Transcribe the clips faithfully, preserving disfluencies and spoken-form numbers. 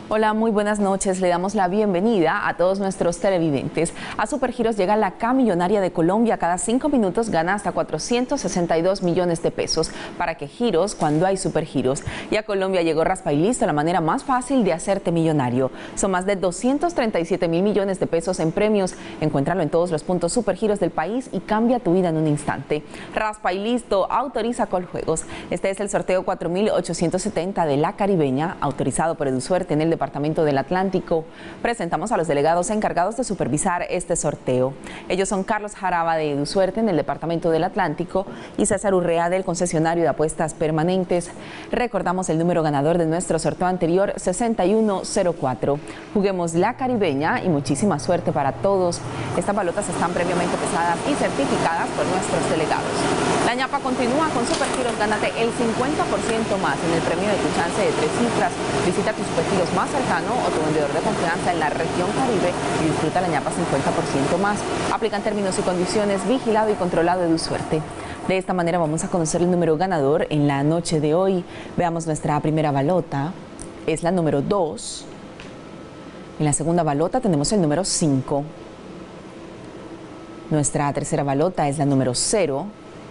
Hola, muy buenas noches. Le damos la bienvenida a todos nuestros televidentes. A Supergiros llega la K Millonaria de Colombia. Cada cinco minutos gana hasta cuatrocientos sesenta y dos millones de pesos. ¿Para qué giros cuando hay Supergiros? Y a Colombia llegó Raspa y Listo, la manera más fácil de hacerte millonario. Son más de doscientos treinta y siete mil millones de pesos en premios. Encuéntralo en todos los puntos Supergiros del país y cambia tu vida en un instante. Raspa y Listo autoriza Coljuegos. Este es el sorteo cuatro mil ochocientos setenta de La Caribeña, autorizado por EduSuerte en el Departamento del Atlántico. Presentamos a los delegados encargados de supervisar este sorteo. Ellos son Carlos Jaraba de EduSuerte en el Departamento del Atlántico y César Urrea del concesionario de apuestas permanentes. Recordamos el número ganador de nuestro sorteo anterior, sesenta y uno cero cuatro. Juguemos La Caribeña y muchísima suerte para todos. Estas balotas están previamente pesadas y certificadas por nuestros delegados. La ñapa continúa con Supergiros. Gánate el cincuenta por ciento más en el premio de tu chance de tres cifras. Visita tu Supergiros más cercano o tu vendedor de confianza en la región Caribe y disfruta la ñapa cincuenta por ciento más. Aplican términos y condiciones, vigilado y controlado EduSuerte. De esta manera vamos a conocer el número ganador en la noche de hoy. Veamos nuestra primera balota, es la número dos. En la segunda balota tenemos el número cinco. Nuestra tercera balota es la número cero.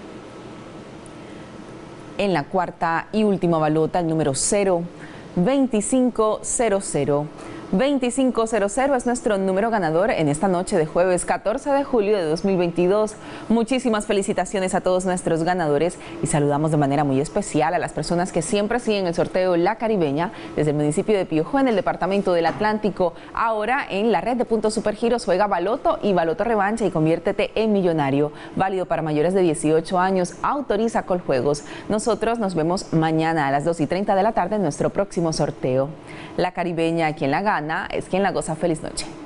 En la cuarta y última balota, el número cero, veinticinco cero cero. veinticinco cero cero es nuestro número ganador en esta noche de jueves catorce de julio de dos mil veintidós. Muchísimas felicitaciones a todos nuestros ganadores y saludamos de manera muy especial a las personas que siempre siguen el sorteo La Caribeña desde el municipio de Piojó en el Departamento del Atlántico. Ahora en la red de puntos Supergiros juega Baloto y Baloto Revancha y conviértete en millonario. Válido para mayores de dieciocho años, autoriza Coljuegos. Nosotros nos vemos mañana a las dos y treinta de la tarde en nuestro próximo sorteo. La Caribeña, quien la gana, es quien la goza. Feliz noche.